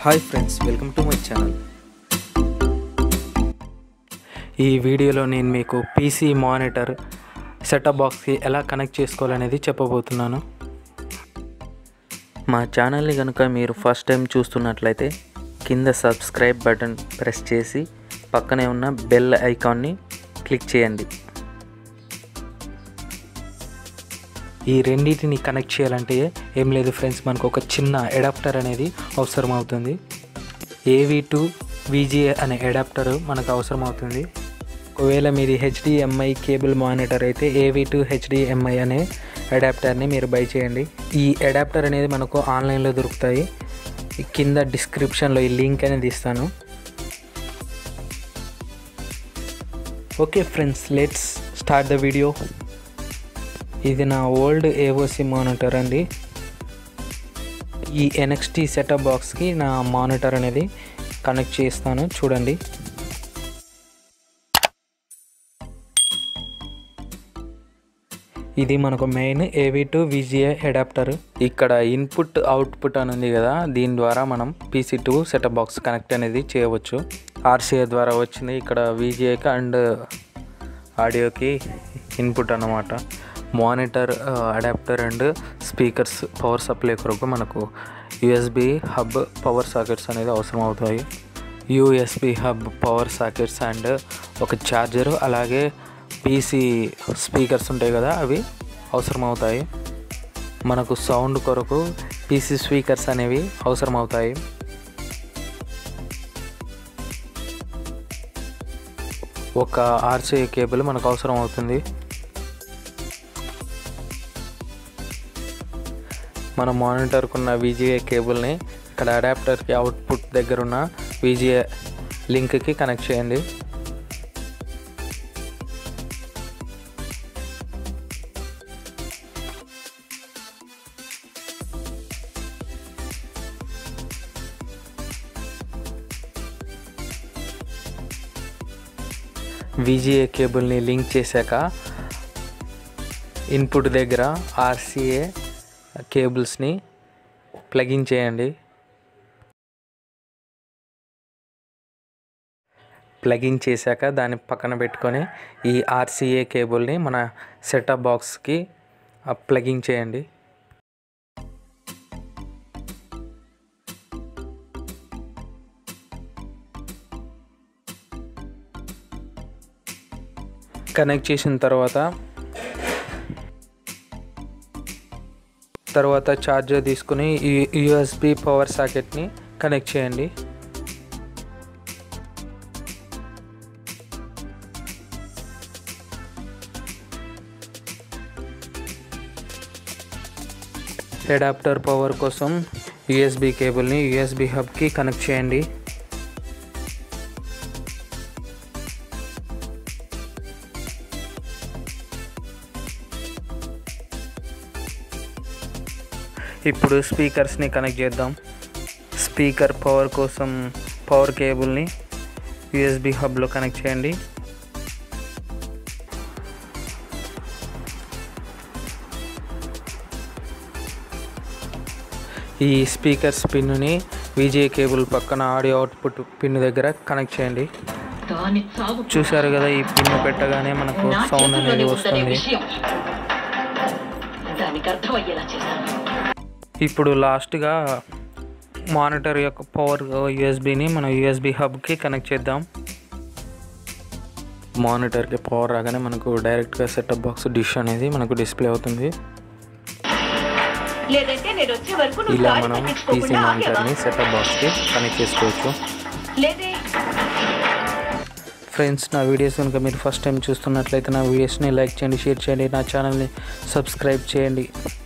Hi friends, welcome to my channel. ఈ వీడియోలో నేను మీకు పీసీ మానిటర్ సెటప్ బాక్స్కి ఎలా కనెక్ట్ చేసుకోవాలనేది చెప్పబోతున్నాను. మా ఛానల్ని కనుక మీరు ఫస్ట్ టైం చూస్తున్నట్లయితే కింద సబ్స్క్రైబ్ బటన్ ప్రెస్ చేసి పక్కనే ఉన్న బెల్ ఐకాన్ని క్లిక్ చేయండి. ఈ రెండింటిని కనెక్ట్ చేయాలంటే ఏం లేదు ఫ్రెండ్స్, మనకు ఒక చిన్న అడాప్టర్ అనేది అవసరం అవుతుంది. AV2 VGA అనే అడాప్టర్ మనకు అవసరం అవుతుంది. ఒకవేళ మీది HDMI కేబుల్ మానిటర్ అయితే AV2 HDMI అనే అడాప్టర్ని మీరు బై చేయండి. ఈ అడాప్టర్ అనేది మనకు ఆన్లైన్లో దొరుకుతాయి. కింద డిస్క్రిప్షన్లో ఈ లింక్ అనేది ఇస్తాను. Okay friends, let's start the video. ఇది నా ఓల్డ్ AOC మానిటర్ అండి. ఈ NXT సెటప్ బాక్స్కి నా మానిటర్ అనేది కనెక్ట్ చేస్తాను, చూడండి. ఇది మనకు మెయిన్ AV2 VGA అడాప్టర్. ఇక్కడ ఇన్పుట్ అవుట్పుట్ అని ఉంది కదా, దీని ద్వారా మనం PC2 సెటప్ బాక్స్ కనెక్ట్ అనేది చేయవచ్చు. RCA ద్వారా వచ్చింది. ఇక్కడ VGAకి అండ్ ఆడియోకి ఇన్పుట్ అన్నమాట. Monitor adapter and speakers power supply కొరకు మనకు USB హబ్ పవర్ సాకెట్స్ అనేది అవసరం అవుతాయి. USB hub power sockets and ఒక ఛార్జరు, అలాగే PC స్పీకర్స్ ఉంటాయి కదా, అవి అవసరం అవుతాయి. మనకు సౌండ్ కొరకు PC స్పీకర్స్ అనేవి అవసరం అవుతాయి. ఒక RCA కేబుల్ మనకు అవసరం అవుతుంది. మన మానిటర్కు ఉన్న VGA కేబుల్ని ఇక్కడ అడాప్టర్కి అవుట్పుట్ దగ్గర ఉన్న VGA లింక్కి కనెక్ట్ చేయండి. VGA కేబుల్ని లింక్ చేశాక ఇన్పుట్ దగ్గర RCA కేబుల్స్ని ప్లగిన్ చేయండి. ప్లగిన్ చేశాక దాన్ని పక్కన పెట్టుకొని ఈ RCA కేబుల్ని మన సెటప్ బాక్స్కి ప్లగిన్ చేయండి. కనెక్ట్ చేసిన తర్వాత ఛార్జర్ తీసుకుని USB పవర్ సాకెట్ని కనెక్ట్ చేయండి. అడాప్టర్ పవర్ కోసం USB కేబుల్ని USB హబ్కి కనెక్ట్ చేయండి. ఇప్పుడు స్పీకర్స్ని కనెక్ట్ చేద్దాం. స్పీకర్ పవర్ కోసం పవర్ కేబుల్ని USB హబ్లో కనెక్ట్ చేయండి. ఈ స్పీకర్స్ పిన్ని VGA కేబుల్ పక్కన ఆడియో అవుట్పుట్ పిన్ దగ్గర కనెక్ట్ చేయండి. చూశారు కదా, ఈ పిన్ పెట్టగానే మనకు సౌండ్ అనేది వస్తుంది. ఇప్పుడు లాస్ట్గా మానిటర్ యొక్క పవర్ USBని మనం USB హబ్కి కనెక్ట్ చేద్దాం. మానిటర్కి పవర్ రాగానే మనకు డైరెక్ట్గా సెటప్ బాక్స్ డిష్ అనేది మనకు డిస్ప్లే అవుతుంది. ఇలా మనం PC మానిటర్ని సెటప్ బాక్స్కి కనెక్ట్ చేసుకోవచ్చు. ఫ్రెండ్స్, నా వీడియోస్ కనుక మీరు ఫస్ట్ టైం చూస్తున్నట్లయితే నా వీడియోస్ని లైక్ చేయండి, షేర్ చేయండి, నా ఛానల్ని సబ్స్క్రైబ్ చేయండి.